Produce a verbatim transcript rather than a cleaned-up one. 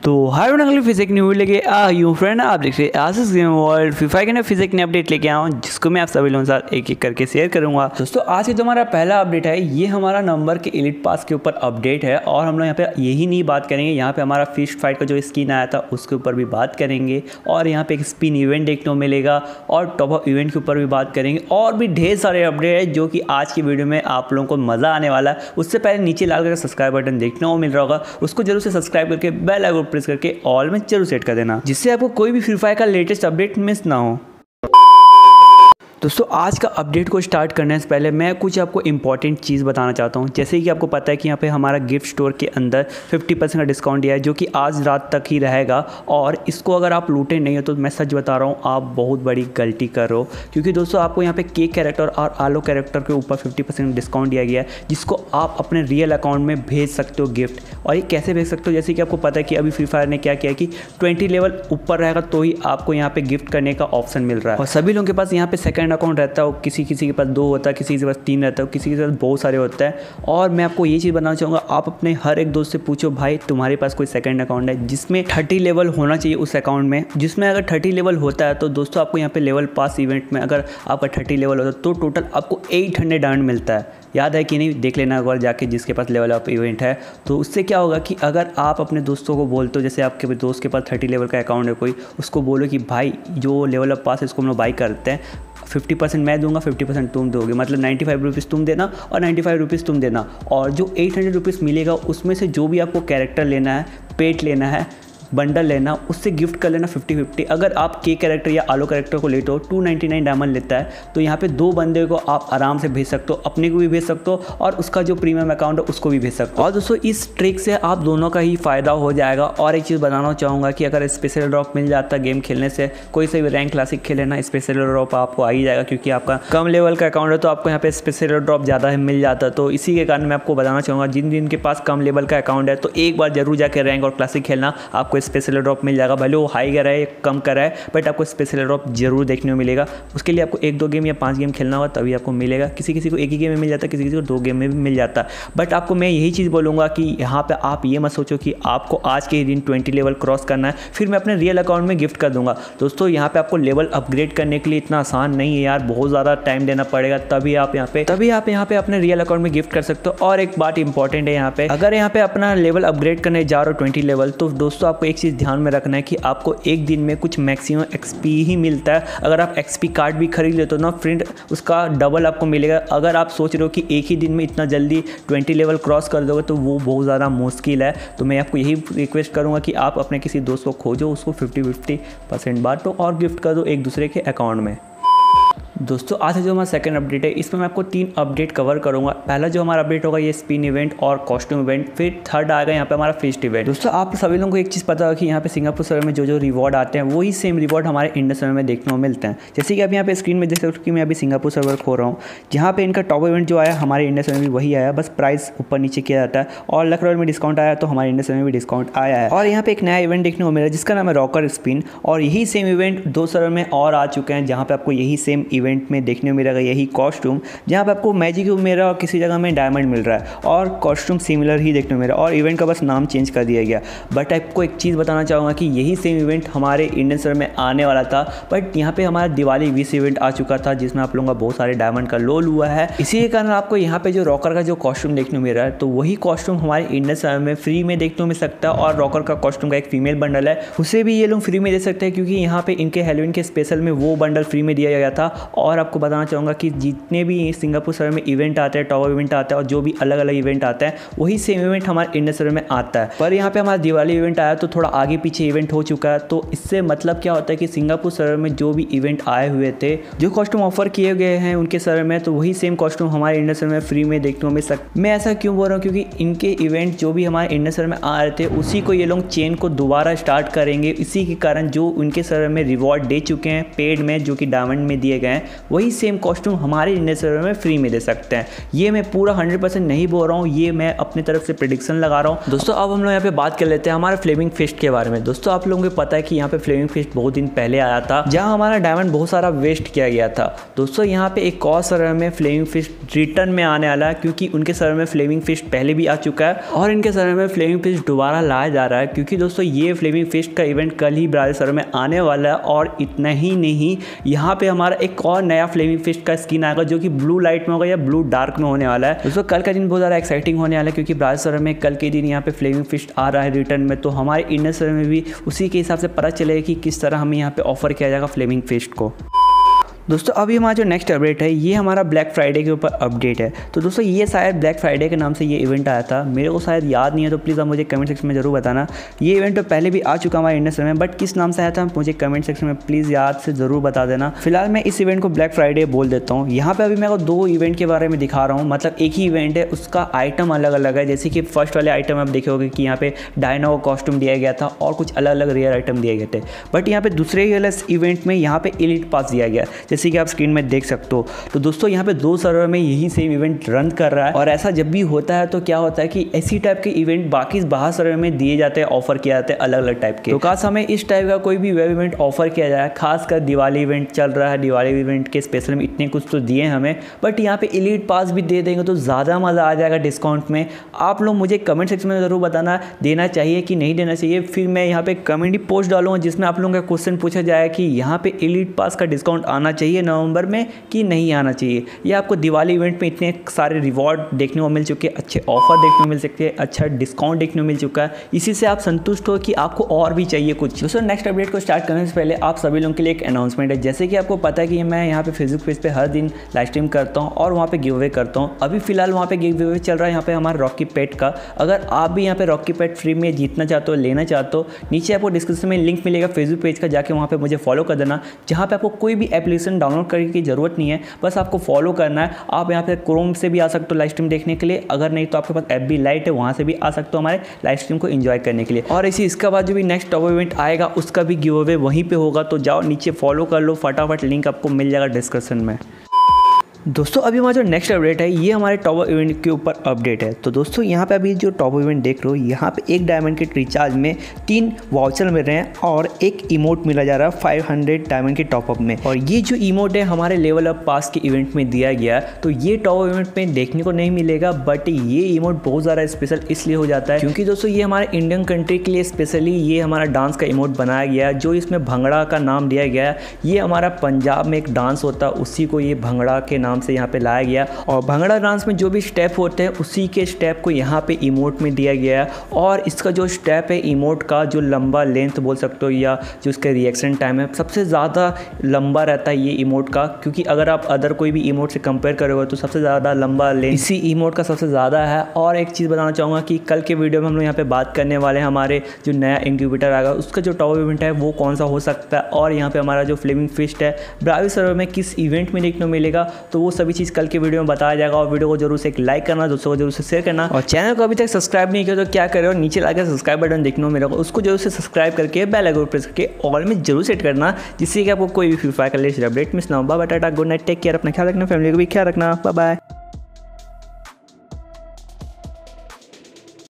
तो हाय अगली physique new लेके आ यूँ फ्रेंड आप देख रहे आसिस गेम वर्ल्ड फ्री फायर के ना फिजिक ने अपडेट लेके आया हूँ जिसको मैं आप सभी लोगों के साथ एक एक करके शेयर करूंगा। दोस्तों आज के जो हमारा पहला अपडेट है ये हमारा नंबर के एलिट पास के ऊपर अपडेट है और हम लोग यहाँ पे यही नहीं बात करेंगे, यहाँ पे हमारा फिश फाइट का जो स्किन आया था उसके ऊपर भी बात करेंगे और यहाँ पे एक स्पिन इवेंट देखने को मिलेगा और टॉप अप इवेंट के ऊपर भी बात करेंगे और भी ढेर सारे अपडेट है जो कि आज की वीडियो में आप लोगों को मज़ा आने वाला है। उससे पहले नीचे लाल कलर का सब्सक्राइब बटन देखने को मिल रहा होगा, उसको जरूर से सब्सक्राइब करके बेल आइकन प्रेस करके ऑल में जरूर सेट कर देना जिससे आपको कोई भी फ्री फायर का लेटेस्ट अपडेट मिस ना हो। दोस्तों आज का अपडेट को स्टार्ट करने से पहले मैं कुछ आपको इंपॉर्टेंट चीज़ बताना चाहता हूं। जैसे कि आपको पता है कि यहाँ पे हमारा गिफ्ट स्टोर के अंदर पचास परसेंट का डिस्काउंट दिया है जो कि आज रात तक ही रहेगा और इसको अगर आप लूटे नहीं हो तो मैं सच बता रहा हूँ आप बहुत बड़ी गलती कर रहे हो, क्योंकि दोस्तों आपको यहाँ पे केक कैरेक्टर और आलो कैरेक्टर के ऊपर फिफ्टी परसेंट डिस्काउंट दिया गया है जिसको आप अपने रियल अकाउंट में भेज सकते हो गिफ्ट। और ये कैसे भेज सकते हो, जैसे कि आपको पता है कि अभी फ्री फायर ने क्या किया कि ट्वेंटी लेवल ऊपर रहेगा तो ही आपको यहाँ पे गिफ्ट करने का ऑप्शन मिल रहा है और सभी लोगों के पास यहाँ पे सेकंड अकाउंट रहता है, किसी किसी के पास दो होता है, किसी के पास तीन रहता है, किसी के पास बहुत सारे होता है। और मैं आपको ये चीज़ बताना चाहूँगा, आप अपने हर एक दोस्त से पूछो भाई तुम्हारे पास कोई सेकंड अकाउंट है जिसमें थर्टी लेवल होना चाहिए उस अकाउंट में, जिसमें अगर थर्टी लेवल होता है तो दोस्तों आपको यहाँ पे लेवल पास इवेंट में अगर आपका थर्टी लेवल होता है तो टोटल आपको एट हंड्रेड डायमंड मिलता है। याद है कि नहीं, देख लेना अगर जाके जिसके पास लेवल अप इवेंट है। तो उससे क्या होगा कि अगर आप अपने दोस्तों को बोलते हो, जैसे आपके दोस्त के पास थर्टी लेवल का अकाउंट है कोई, उसको बोलो कि भाई जो लेवल अप पास है इसको हम लोग बाई करते हैं, फिफ्टी परसेंट मैं दूंगा फिफ्टी परसेंट तुम दोगे, मतलब नाइन्टी फाइव रुपीज़ तुम देना और नाइन्टी फाइव रुपीज़ तुम देना और जो एट हंड्रेड रुपीज़ मिलेगा उसमें से जो भी आपको कैरेक्टर लेना है, पेट लेना है, बंडल लेना, उससे गिफ्ट कर लेना फिफ्टी फिफ्टी। अगर आप के कैरेक्टर या आलो कैरेक्टर को लेते हो टू नाइन्टी नाइन डायमंड लेता है तो यहाँ पे दो बंदे को आप आराम से भेज सकते हो, अपने को भी भेज सकते हो और उसका जो प्रीमियम अकाउंट है उसको भी भेज सकते हो। और दोस्तों इस ट्रिक से आप दोनों का ही फ़ायदा हो जाएगा। और एक चीज़ बताना चाहूँगा कि अगर स्पेशल ड्रॉप मिल जाता है गेम खेलने से, कोई से भी रैंक क्लासिक खेले ना, स्पेशल ड्रॉप आपको आ ही जाएगा क्योंकि आपका कम लेवल का अकाउंट है तो आपको यहाँ पे स्पेशल ड्रॉप ज़्यादा मिल जाता है। तो इसी के कारण मैं आपको बताना चाहूँगा जिन जिनके पास कम लेवल का अकाउंट है तो एक बार जरूर जाकर रैंक और क्लासिक खेलना, आपको स्पेशल ड्रॉप मिल जाएगा। भले वो हाई कर है कम कर है बट आपको स्पेशल ड्रॉप जरूर देखने को मिलेगा। उसके लिए आपको एक दो गेम या पांच गेम खेलना होगा तभी आपको मिलेगा। किसी किसी को एक ही गेम में मिल जाता है, किसी किसी को दो गेम में भी मिल जाता है। बट आपको मैं यही चीज़ बोलूँगा कि यहाँ पे आप ये मत सोचो कि आपको आज के ही दिन ट्वेंटी लेवल क्रॉस करना है फिर मैं अपने रियल अकाउंट में गिफ्ट कर दूंगा। दोस्तों यहाँ पे आपको लेवल अपग्रेड करने के लिए इतना आसान नहीं है यार, बहुत ज़्यादा टाइम देना पड़ेगा तभी आप यहाँ पे तभी आप यहाँ पे अपने रियल अकाउंट में गिफ्ट कर सकते हो। और एक बात इंपॉर्टेंट है यहाँ पे, अगर यहाँ पे अपना लेवल अपग्रेड करने जा रहे हो ट्वेंटी लेवल तो दोस्तों आपको एक चीज़ ध्यान में रखना है कि आपको एक दिन में कुछ मैक्सिमम एक्सपी ही मिलता है। अगर आप एक्सपी कार्ड भी खरीद लेते हो ना फ्रेंड, उसका डबल आपको मिलेगा। अगर आप सोच रहे हो कि एक ही दिन में इतना जल्दी ट्वेंटी लेवल क्रॉस कर दोगे तो वो बहुत ज़्यादा मुश्किल है। तो मैं आपको यही रिक्वेस्ट करूँगा कि आप अपने किसी दोस्त को खोजो, उसको फिफ्टी फिफ्टी परसेंट बांटो और गिफ्ट कर दो एक दूसरे के अकाउंट में। दोस्तों आज जो हमारा सेकंड अपडेट है इसमें मैं आपको तीन अपडेट कवर करूंगा। पहला जो हमारा अपडेट होगा ये स्पिन इवेंट और कॉस्ट्यूम इवेंट, फिर थर्ड आएगा यहाँ पे हमारा फेस्ट इवेंट। दोस्तों आप सभी लोगों को एक चीज़ पता है कि यहाँ पे सिंगापुर सर्वर में जो जो रिवॉर्ड आते हैं वही सेम रिवॉर्ड हमारे इंडियन सर्वर में देखने को मिलते हैं। जैसे कि आप यहाँ पे स्क्रीन में देख सकते हो कि मैं अभी सिंगापुर सर्वर खो रहा हूँ, जहाँ पे इनका टॉप इवेंट जो आया हमारे इंडियन सर्वर में वही आया, बस प्राइस ऊपर नीचे किया जाता है। और लखनऊ में डिस्काउंट आया तो हमारे इंडियन सर्वर में भी डिस्काउंट आया है। और यहाँ पे एक नया इवेंट देखने को मिला जिसका नाम है रॉकर स्पिन और यही सेम इवेंट दो सर्वर में और आ चुके हैं जहाँ पे आपको यही सेम इवेंट में देखने को मिलेगा यही कॉस्ट्यूम, जहाँ पे आपको मैजिक मिल रहा है और किसी जगह में डायमंड मिल रहा है और कॉस्ट्यूम सिमिलर ही देखने को मिल रहा है और इवेंट का बस नाम चेंज कर दिया गया। बट आपको एक चीज़ बताना चाहूँगा कि यही सेम इवेंट हमारे इंडियन सर्वर में आने वाला था, बट यहाँ पे हमारा दिवाली विश इवेंट आ चुका था जिसमें आप लोगों का बहुत सारे डायमंड का लोल हुआ है। इसी के कारण आपको यहाँ पे जो रॉकर का जो कॉस्ट्यूम देखने को मिल रहा है तो वही कॉस्ट्यूम हमारे इंडियन सर्वर में फ्री में देखने को मिल सकता है। और रॉकर का कॉस्ट्यूम का एक फीमेल बंडल है उसे भी ये लोग फ्री में दे सकते हैं क्योंकि यहाँ पे इनके हैलोवीन के स्पेशल में वो बंडल फ्री में दिया गया था। और आपको बताना चाहूँगा कि जितने भी सिंगापुर सर्वर में इवेंट आते हैं, टॉप इवेंट आता है और जो भी अलग अलग इवेंट आता है वही सेम इवेंट हमारे इंडियन सर्वर में आता है। पर यहाँ पे हमारा दिवाली इवेंट आया तो थोड़ा आगे पीछे इवेंट हो चुका है। तो इससे मतलब क्या होता है कि सिंगापुर सर्वर में जो भी इवेंट आए हुए थे, जो कॉस्ट्यूम ऑफर किए गए हैं उनके सर्वर में, तो वही सेम कॉस्ट्यूम हमारे इंडियन सर्वर में फ्री में देखने को मिल सकता। मैं ऐसा क्यों बोल रहा हूँ क्योंकि इनके इवेंट जो भी हमारे इंडियन सर्वर में आ रहे थे उसी को ये लोग चेन को दोबारा स्टार्ट करेंगे। इसी के कारण जो उनके सर्वर में रिवॉर्ड दे चुके हैं पेड में जो कि डायमंड में दिए गए हैं वही सेम कॉस्ट्यूम हमारे इंडियन सर्वर में फ्री में दे सकते हैं। ये मैं पूरा हंड्रेड परसेंट नहीं बोल रहा हूँ, ये मैं अपनी तरफ से प्रेडिक्शन लगा रहा हूँ। दोस्तों अब हम लोग यहाँ पे बात कर लेते हैं हमारे फ्लेमिंग फिस्ट के बारे में। दोस्तों आप लोगों को पता है कि यहाँ पे फ्लेमिंग फिस्ट बहुत दिन पहले आया था, जहाँ हमारा डायमंड बहुत सारा वेस्ट किया गया था। दोस्तों यहाँ पे एक और सर्वर में फ्लेमिंग फिस्ट रिटर्न में आने वाला है, क्योंकि उनके सर्वर में फ्लेमिंग फिस्ट पहले भी आ चुका है और इनके सर्वर में फ्लेमिंग फिस्ट दोबारा लाया जा रहा है, क्योंकि दोस्तों ये फ्लेमिंग फिस्ट का इवेंट कल ही ब्राज़ील सर्वर में आने वाला है। और इतना ही नहीं, यहाँ पे हमारा एक और नया फ्लेमिंग फिस्ट का स्किन आएगा जो कि ब्लू लाइट में होगा या ब्लू डार्क में होने वाला है। दोस्तों कल का दिन बहुत ज़्यादा एक्साइटिंग होने वाला है, क्योंकि ब्राज़ील सर्वर में कल के दिन यहाँ पे फ्लेमिंग फिस्ट आ रहा है रिटर्न में। तो हमारे इंडियन सर्वर में भी उसी के हिसाब से पता चलेगा कि किस तरह हमें यहाँ पे ऑफर किया जाएगा फ्लेमिंग फिस्ट को। दोस्तों अभी हमारा जो नेक्स्ट अपडेट है ये हमारा ब्लैक फ्राइडे के ऊपर अपडेट है। तो दोस्तों ये शायद ब्लैक फ्राइडे के नाम से ये इवेंट आया था, मेरे को शायद याद नहीं है, तो प्लीज़ आप मुझे कमेंट सेक्शन में ज़रूर बताना। ये इवेंट तो पहले भी आ चुका हमारे इंडियन सर्वर में, बट किस नाम से आया था मुझे कमेंट सेक्शन में प्लीज़ याद से ज़रूर बता देना। फिलहाल मैं इस इवेंट को ब्लैक फ्राइडे बोल देता हूँ। यहाँ पर अभी मैं को दो इवेंट के बारे में दिखा रहा हूँ, मतलब एक ही इवेंट है, उसका आइटम अलग अलग है। जैसे कि फर्स्ट वाले आइटम आप देखोगे कि यहाँ पे डायनो कॉस्ट्यूम दिया गया था और कुछ अलग अलग रेयर आइटम दिए गए थे, बट यहाँ पे दूसरे वाले इवेंट में यहाँ पे एलीट पास दिया गया, जैसे कि आप स्क्रीन में देख सकते हो। तो दोस्तों यहाँ पे दो सर्वर में यही सेम इवेंट रन कर रहा है, और ऐसा जब भी होता है तो क्या होता है कि ऐसी टाइप के इवेंट बाकी बाहर सर्वर में दिए जाते हैं, ऑफर किए जाते हैं अलग अलग टाइप के। तो काश हमें इस टाइप का कोई भी वेब इवेंट ऑफर किया जाए, खासकर दिवाली इवेंट चल रहा है, दिवाली इवेंट के स्पेशल में इतने कुछ तो दिए हमें, बट यहाँ पे एलीट पास भी दे देंगे तो ज़्यादा मज़ा आ जाएगा डिस्काउंट में। आप लोग मुझे कमेंट सेक्शन में ज़रूर बताना देना चाहिए कि नहीं देना चाहिए, फिर मैं यहाँ पे कमेंट पोस्ट डालूंगा जिसमें आप लोगों का क्वेश्चन पूछा जाए कि यहाँ पे एलीट पास का डिस्काउंट आना चाहिए नवंबर में कि नहीं आना चाहिए। ये आपको दिवाली इवेंट में इतने सारे रिवॉर्ड देखने को मिल चुके हैं, अच्छे ऑफर देखने को मिल सकते हैं, अच्छा डिस्काउंट देखने को मिल चुका है, इसी से आप संतुष्ट हो कि आपको और भी चाहिए कुछ। दोस्तों नेक्स्ट अपडेट को स्टार्ट करने से पहले आप सभी लोगों के लिए एक अनाउंसमेंट है। जैसे कि आपको पता है कि मैं यहाँ पे फेसबुक पेज पे हर दिन लाइव स्ट्रीम करता हूँ और वहाँ पे गिव अवे करता हूँ। अभी फिलहाल वहाँ पे गिव अवे चल रहा है यहाँ पे हमारा रॉकी पेट का। अगर आप भी यहाँ पे रॉकी पेट फ्री में जीतना चाहते हो, लेना चाहते हो, नीचे आपको डिस्क्रिप्शन में लिंक मिलेगा फेसबुक पेज का, जाके वहाँ पे मुझे फॉलो कर देना, जहाँ पे आपको कोई भी एप्लीकेशन डाउनलोड करने की जरूरत नहीं है, बस आपको फॉलो करना है। आप यहाँ पे क्रोम से भी आ सकते हो लाइव स्ट्रीम देखने के लिए, अगर नहीं तो आपके पास एफ बी लाइट है, वहाँ से भी आ सकते हो हमारे लाइव स्ट्रीम को एंजॉय करने के लिए। और इसी इसके बाद जो भी नेक्स्ट टॉप इवेंट आएगा उसका भी गिव अवे वहीं पे होगा, तो जाओ नीचे फॉलो कर लो फटाफट, लिंक आपको मिल जाएगा डिस्क्रिप्शन में। दोस्तों अभी हमारा जो नेक्स्ट अपडेट है ये हमारे टॉप इवेंट के ऊपर अपडेट है। तो दोस्तों यहाँ पे अभी जो टॉप इवेंट देख रहे हो, यहाँ पे एक डायमंड के रिचार्ज में तीन वाउचर मिल रहे हैं और एक इमोट मिला जा रहा है फाइव हंड्रेड डायमंड के टॉपअप में। और ये जो इमोट है हमारे लेवल अप पास के इवेंट में दिया गया, तो ये टॉप इवेंट में देखने को नहीं मिलेगा, बट ये इमोट बहुत ज़्यादा स्पेशल इसलिए हो जाता है क्योंकि दोस्तों ये हमारे इंडियन कंट्री के लिए स्पेशली ये हमारा डांस का इमोट बनाया गया है, जो इसमें भंगड़ा का नाम दिया गया है। ये हमारा पंजाब में एक डांस होता है, उसी को ये भंगड़ा के नाम से यहाँ पे लाया गया, और भंगड़ा डांस में जो भी स्टेप होते हैं उसी के स्टेप को यहाँ पे इमोट में दिया गया है। और इसका जो स्टेप है इमोट का, जो लंबा लेंथ बोल सकते हो या जो इसका रिएक्शन टाइम है, सबसे ज़्यादा लंबा रहता है ये इमोट का, क्योंकि अगर आप अदर कोई भी इमोट से कंपेयर करोगे तो सबसे ज़्यादा लंबा लेंथ इसी इमोट का सबसे ज़्यादा है। और एक चीज़ बताना चाहूँगा कि कल के वीडियो में हम लोग यहाँ पे बात करने वाले हैं हमारे जो नया इंक्यूबेटर आएगा उसका जो टॉप इवेंट है वो कौन सा हो सकता है, और यहाँ पे हमारा जो फ्लेमिंग फिस्ट है ब्राज़ील सर्वर में किस इवेंट में देखने को मिलेगा, तो वो सभी चीज़ कल के वीडियो में बताया जाएगा। और वीडियो को जरूर से एक लाइक करना, दोस्तों को जरूर से शेयर करना, और चैनल को अभी तक सब्सक्राइब नहीं किया तो क्या करो, नीचे लाके सब्सक्राइब बटन देखना मेरे को, उसको जरूर से सब्सक्राइब करके बेल आइकन प्रेस करके ऑल में जरूर सेट करना, जिससे कि आपको कोई भी फ्री फायर का लेटेस्ट अपडेट मिस ना हो। Bye bye, tata, good night, take care, अपना ख्याल रखना, फैमिली को भी ख्याल रखना, बाय बाय।